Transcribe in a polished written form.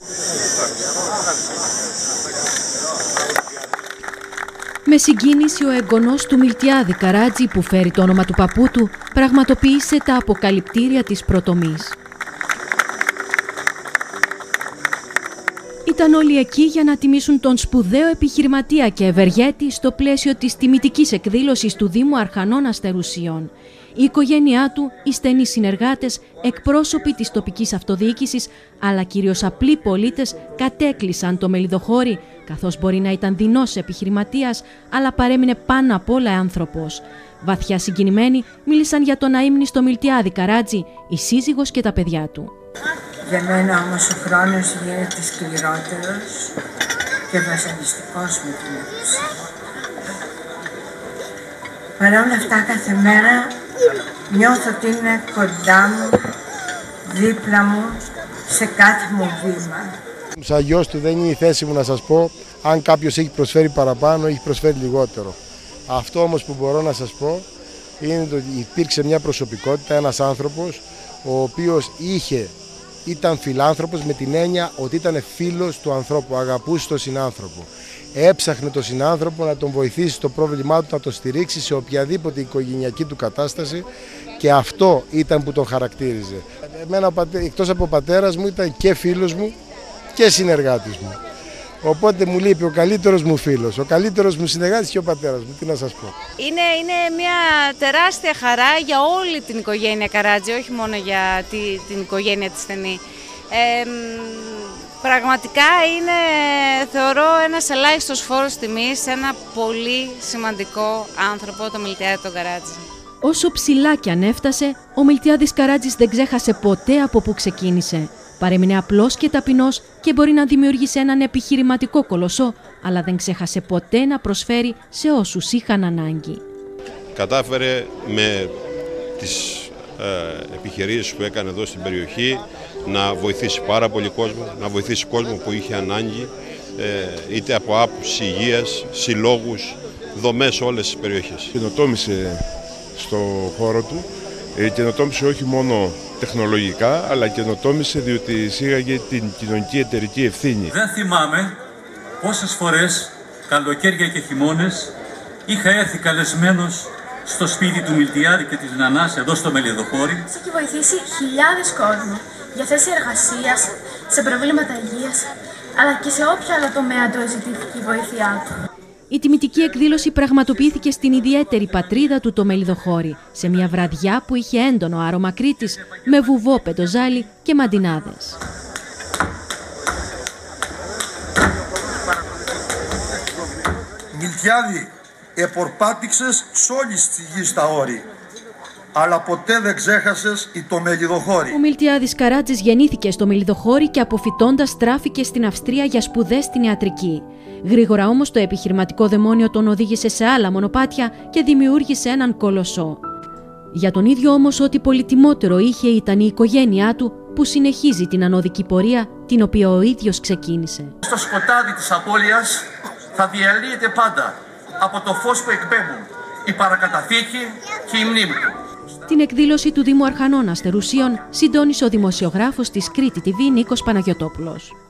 Με συγκίνηση ο εγγονός του Μιλτιάδη Καράτζη, που φέρει το όνομα του παππού του, πραγματοποίησε τα αποκαλυπτήρια της προτομής. Ήταν όλοι εκεί για να τιμήσουν τον σπουδαίο επιχειρηματία και ευεργέτη στο πλαίσιο της τιμητικής εκδήλωσης του Δήμου Αρχανών Αστερουσίων. Η οικογένειά του, οι στενοί συνεργάτες, εκπρόσωποι της τοπικής αυτοδιοίκησης, αλλά κυρίως απλοί πολίτες, κατέκλυσαν το Μελιδοχώρι, καθώς μπορεί να ήταν δεινός επιχειρηματίας, αλλά παρέμεινε πάνω απ' όλα άνθρωπος. Βαθιά συγκινημένοι, μίλησαν για τον αείμνηστο Μιλτιάδη Καράτζη, η σύζυγος και τα παιδιά του. Για μένα όμως ο χρόνος γίνεται σκληρότερος και βασανιστικός με την απουσία. Παρ' όλα αυτά κάθε μέρα νιώθω ότι είναι κοντά μου, δίπλα μου, σε κάθε μου βήμα. Σαν γιος του δεν είναι η θέση μου να σας πω αν κάποιος έχει προσφέρει παραπάνω ή έχει προσφέρει λιγότερο. Αυτό όμως που μπορώ να σας πω είναι ότι υπήρξε μια προσωπικότητα, ένας άνθρωπος ο οποίος ήταν φιλάνθρωπος με την έννοια ότι ήταν φίλος του ανθρώπου, αγαπούσε τον συνάνθρωπο. Έψαχνε τον συνάνθρωπο να τον βοηθήσει στο πρόβλημά του, να τον στηρίξει σε οποιαδήποτε οικογενειακή του κατάσταση, και αυτό ήταν που τον χαρακτήριζε. Εμένα, εκτός από ο πατέρας μου, ήταν και φίλος μου και συνεργάτης μου. Οπότε μου λείπει ο καλύτερος μου φίλος, ο καλύτερος μου συνεργάτης και ο πατέρας μου. Τι να σας πω. Είναι μια τεράστια χαρά για όλη την οικογένεια Καράτζη, όχι μόνο για την οικογένεια τη στενή. Πραγματικά είναι, θεωρώ, ένας ελάχιστος φόρος τιμής σε ένα πολύ σημαντικό άνθρωπο, το Μιλτιάδη τον Καράτζη. Όσο ψηλά κι αν έφτασε, ο Μιλτιάδης Καράτζης δεν ξέχασε ποτέ από πού ξεκίνησε. Παρέμεινε απλός και ταπεινός και μπορεί να δημιούργησε έναν επιχειρηματικό κολοσσό, αλλά δεν ξέχασε ποτέ να προσφέρει σε όσους είχαν ανάγκη. Κατάφερε με τις επιχειρήσεις που έκανε εδώ στην περιοχή να βοηθήσει πάρα πολύ κόσμο, να βοηθήσει κόσμο που είχε ανάγκη, είτε από άποψη υγείας, συλλόγους, δομές σε όλες τις περιοχές. Καινοτόμησε στο χώρο του, καινοτόμησε όχι μόνο τεχνολογικά, αλλά καινοτόμησε διότι εισήγαγε την κοινωνική εταιρική ευθύνη. Δεν θυμάμαι πόσες φορές, καλοκαίρια και χειμώνες, είχα έρθει καλεσμένος στο σπίτι του Μιλτιάδη και της Νανάς, εδώ στο Μελιδοχώρι. Έχει βοηθήσει χιλιάδες κόσμο για θέση εργασίας, σε προβλήματα υγείας, αλλά και σε όποιο άλλο τομέα του ζητήθηκε η βοήθειά του. Η τιμητική εκδήλωση πραγματοποιήθηκε στην ιδιαίτερη πατρίδα του, το Μελιδοχώρι, σε μια βραδιά που είχε έντονο άρωμα Κρήτης, με βουβό, πεντοζάλι και μαντινάδες. Μιλτιάδη, επορπάτηξες σ' όλης της γης τα όρη, αλλά ποτέ δεν ξέχασες το Μελιδοχώρι. Ο Μιλτιάδης Καράτζης γεννήθηκε στο Μελιδοχώρι και αποφυτώντας στράφηκε στην Αυστρία για σπουδές στην ιατρική. Γρήγορα όμως το επιχειρηματικό δαιμόνιο τον οδήγησε σε άλλα μονοπάτια και δημιούργησε έναν κολοσσό. Για τον ίδιο όμως ό,τι πολυτιμότερο είχε ήταν η οικογένειά του, που συνεχίζει την ανώδικη πορεία την οποία ο ίδιος ξεκίνησε. Στο σκοτάδι της απώλειας θα διαλύεται πάντα από το φως που εκπέμπουν η παρακαταθήκη και η μνήμη του. Την εκδήλωση του Δήμου Αρχανών Αστερουσίων συντόνισε ο δημοσιογράφος της Κρήτη TV Νίκος Παναγιωτόπουλος.